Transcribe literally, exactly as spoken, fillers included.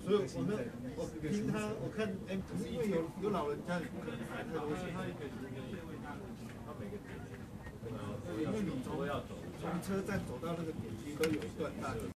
所以我们我听他，我看 M 可是因为有有老人家，你不可能排太多线。因为你从从车站走到那个点，其实都有一段大。